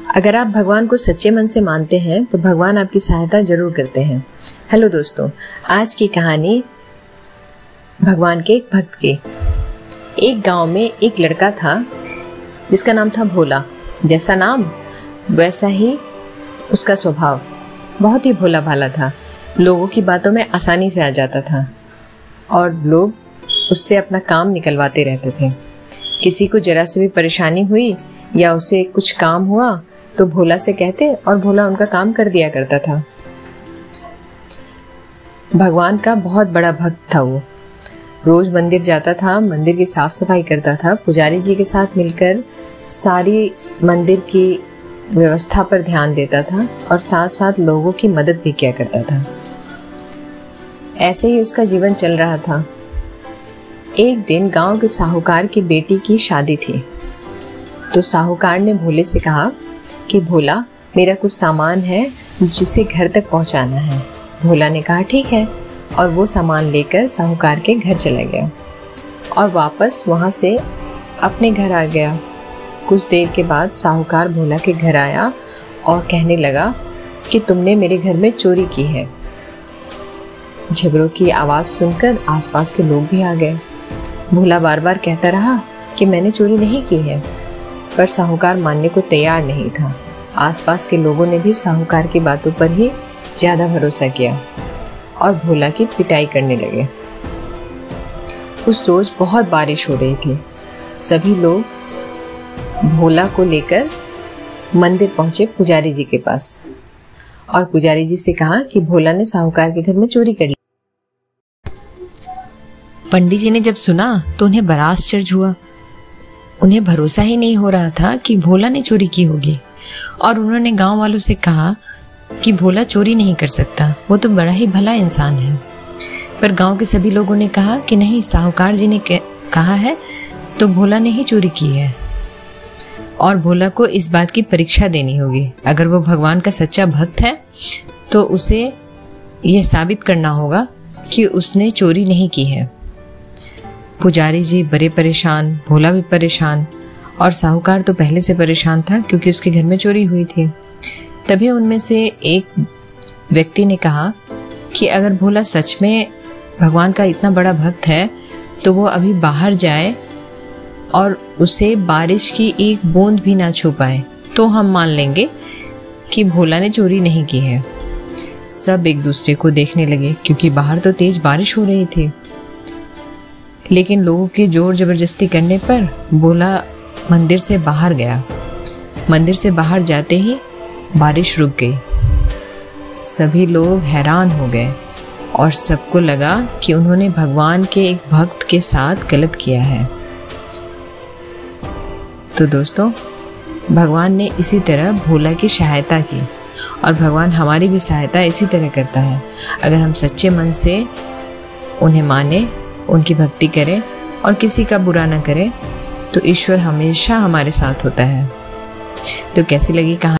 अगर आप भगवान को सच्चे मन से मानते हैं तो भगवान आपकी सहायता जरूर करते हैं। हेलो दोस्तों, आज की कहानी भगवान के एक भक्त की। एक गांव में एक लड़का था जिसका नाम था भोला। जैसा नाम वैसा ही उसका स्वभाव, बहुत ही भोला भाला था। लोगों की बातों में आसानी से आ जाता था और लोग उससे अपना काम निकलवाते रहते थे। किसी को जरा से भी परेशानी हुई या उसे कुछ काम हुआ तो भोला से कहते और भोला उनका काम कर दिया करता था। भगवान का बहुत बड़ा भक्त था वो। रोज मंदिर जाता था, मंदिर की साफ सफाई करता था, पुजारी जी के साथ मिलकर सारी मंदिर की व्यवस्था पर ध्यान देता था और साथ साथ लोगों की मदद भी किया करता था। ऐसे ही उसका जीवन चल रहा था। एक दिन गांव के साहूकार की बेटी की शादी थी, तो साहूकार ने भोले से कहा कि भोला, मेरा कुछ सामान है जिसे घर तक पहुंचाना है। भोला ने कहा ठीक है, और वो सामान लेकर साहूकार के घर चला गया और वापस वहां से अपने घर आ गया। कुछ देर के बाद साहूकार भोला के घर आया और कहने लगा कि तुमने मेरे घर में चोरी की है। झगड़ों की आवाज सुनकर आसपास के लोग भी आ गए। भोला बार बार कहता रहा कि मैंने चोरी नहीं की है, पर साहूकार मानने को तैयार नहीं था। आसपास के लोगों ने भी साहूकार की बातों पर ही ज्यादा भरोसा किया और भोला की पिटाई करने लगे। उस रोज बहुत बारिश हो रही थी। सभी लोग भोला को लेकर मंदिर पहुंचे पुजारी जी के पास और पुजारी जी से कहा कि भोला ने साहूकार के घर में चोरी कर ली। पंडित जी ने जब सुना तो उन्हें बड़ा आश्चर्य हुआ। उन्हें भरोसा ही नहीं हो रहा था कि भोला ने चोरी की होगी और उन्होंने गांव वालों से कहा कि भोला चोरी नहीं कर सकता, वो तो बड़ा ही भला इंसान है। पर गांव के सभी लोगों ने कहा कि नहीं, साहूकार जी ने कहा है तो भोला ने ही चोरी की है और भोला को इस बात की परीक्षा देनी होगी। अगर वो भगवान का सच्चा भक्त है तो उसे यह साबित करना होगा कि उसने चोरी नहीं की है। पुजारी जी बड़े परेशान, भोला भी परेशान और साहूकार तो पहले से परेशान था क्योंकि उसके घर में चोरी हुई थी। तभी उनमें से एक व्यक्ति ने कहा कि अगर भोला सच में भगवान का इतना बड़ा भक्त है तो वो अभी बाहर जाए और उसे बारिश की एक बूंद भी ना छू पाए तो हम मान लेंगे कि भोला ने चोरी नहीं की है। सब एक दूसरे को देखने लगे क्योंकि बाहर तो तेज बारिश हो रही थी, लेकिन लोगों के जोर जबरदस्ती करने पर भोला मंदिर से बाहर गया। मंदिर से बाहर जाते ही बारिश रुक गई। सभी लोग हैरान हो गए और सबको लगा कि उन्होंने भगवान के एक भक्त के साथ गलत किया है। तो दोस्तों, भगवान ने इसी तरह भोला की सहायता की और भगवान हमारी भी सहायता इसी तरह करता है। अगर हम सच्चे मन से उन्हें माने, उनकी भक्ति करें और किसी का बुरा न करें तो ईश्वर हमेशा हमारे साथ होता है। तो कैसी लगी कहानी?